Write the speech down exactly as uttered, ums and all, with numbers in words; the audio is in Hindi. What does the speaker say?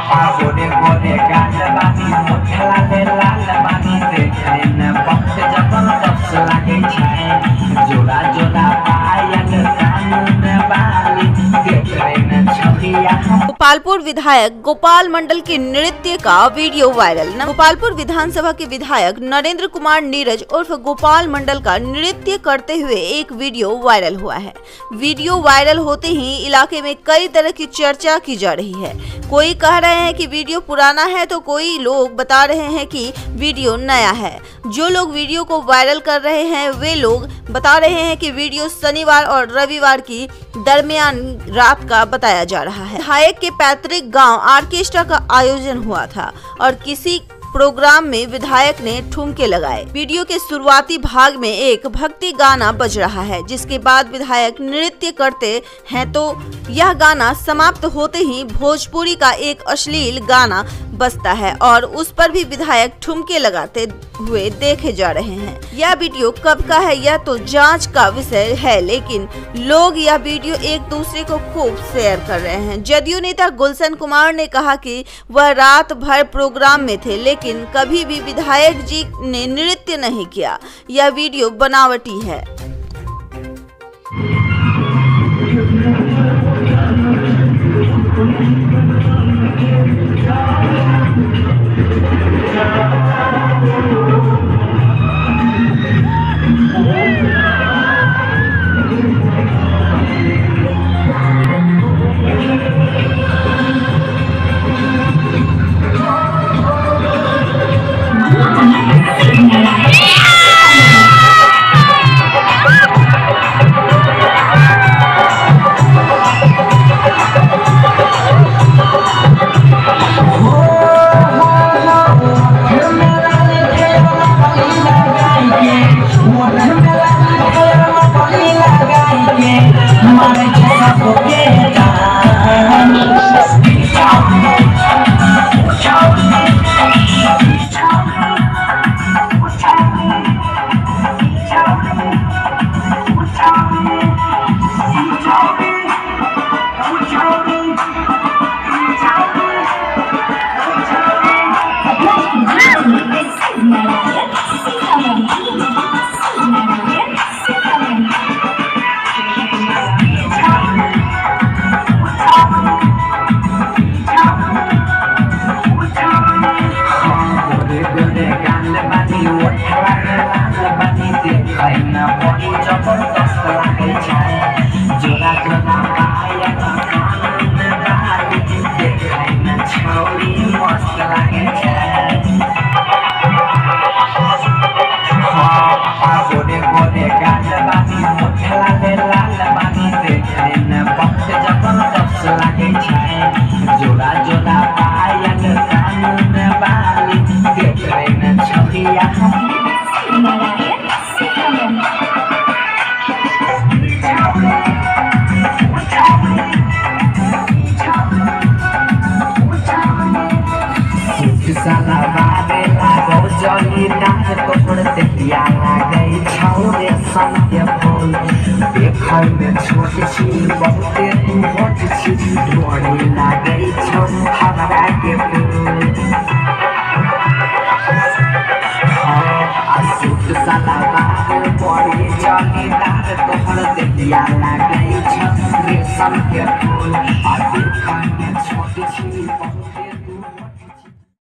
गोरे गोरे गाल बानी मोठला ले लाल बानी देखे न पक्ष जबरदस्त लागे छै जोड़ा जोड़ा पायल कानून बाली देखे न छबिया। गोपालपुर विधायक गोपाल मंडल के नृत्य का वीडियो वायरल। गोपालपुर विधानसभा के विधायक नरेंद्र कुमार नीरज उर्फ गोपाल मंडल का नृत्य करते हुए एक वीडियो वायरल हुआ है। वीडियो वायरल होते ही इलाके में कई तरह की चर्चा की जा रही है। कोई कह रहे हैं कि वीडियो पुराना है तो कोई लोग बता रहे हैं कि वीडियो नया है। जो लोग वीडियो को वायरल कर रहे हैं वे लोग बता रहे हैं कि वीडियो शनिवार और रविवार की दरमियान रात का बताया जा रहा है। विधायक के पैतृक गांव ऑर्केस्ट्रा का आयोजन हुआ था और किसी प्रोग्राम में विधायक ने ठुमके लगाए। वीडियो के शुरुआती भाग में एक भक्ति गाना बज रहा है, जिसके बाद विधायक नृत्य करते हैं तो यह गाना समाप्त होते ही भोजपुरी का एक अश्लील गाना बजता है और उस पर भी विधायक ठुमके लगाते हुए देखे जा रहे हैं। यह वीडियो कब का है यह तो जांच का विषय है, लेकिन लोग यह वीडियो एक दूसरे को खूब शेयर कर रहे हैं। जदयू नेता गुलशन कुमार ने कहा कि वह रात भर प्रोग्राम में थे, लेकिन कभी भी विधायक जी ने नृत्य नहीं किया। यह वीडियो बनावटी है। जोड़ा जोड़ा पायल कानून बाली देखे न छौरी मस्त लागे छै गोरे गोरे गाल बानी मोठला ले लाल बानी देखे न पक्ष जबरदस्त लागे छै जोड़ा जोड़ा पायल कानून बाली देखे न छबिया। साला बाबे लागो जली नाच कोपड़ तेतिया लागे छौरे संगे फूल देखै में छोट छी बहुते तू मोट छी डोरी लागे छौ हमरा के फूल असूट साला बाबे बड़ी जली नाच कोपड़ तेतिया लागे छौरे संगे